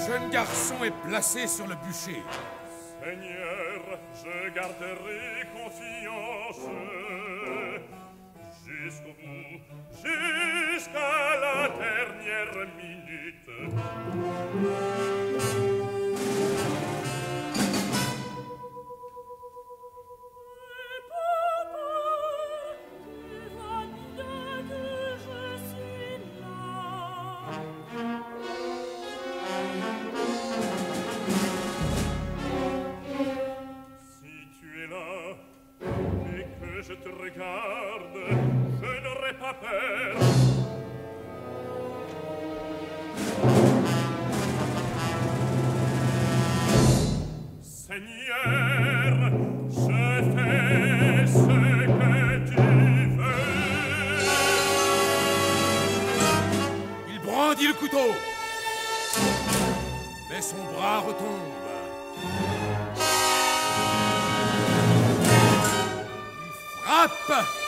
jeune garçon est placé sur le bûcher. Seigneur, je garderai confiance jusqu'au bout, jusqu'à la dernière minute. Je te regarde, je n'aurai pas peur. Seigneur, je fais ce que tu veux. Il brandit le couteau, mais son bras retombe. Frappe!